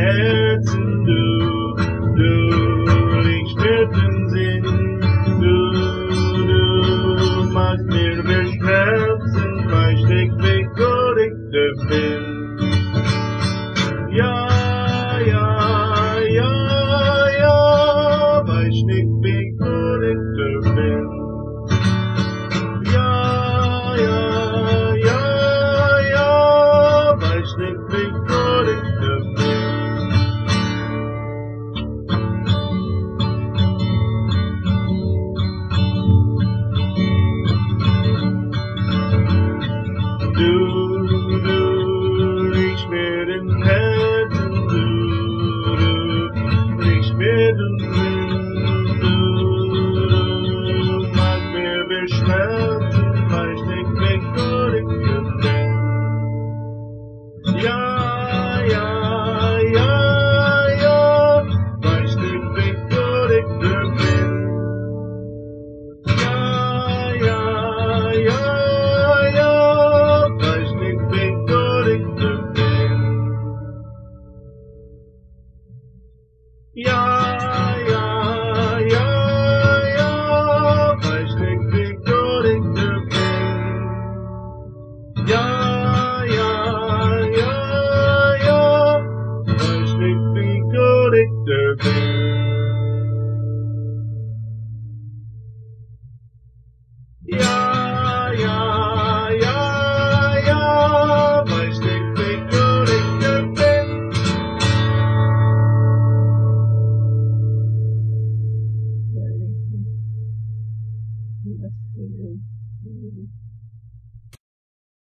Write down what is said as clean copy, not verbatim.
Herzen, du liegst mittendrin, du machst mir Schmerzen, weißt nicht, wie gut ich dir bin. Ja, weißt nicht, wie gut ich dir bin. Ja, weißt nicht, wie gut ich dir bin. Du liegst mir in Herzen, du liegst mir in Sinn, du machst mir Schmerzen, weißt nicht, wie gut ich dir bin. Ja, weißt nicht, wie gut ich dir bin. Ja, weißt nicht, wie gut ich dir bin. Ja, weißt nicht, wie gut ich dir bin. Ja, weißt nicht, wie gut ich dir bin. Ja, weißt nicht, wie gut ich dir bin. Yes,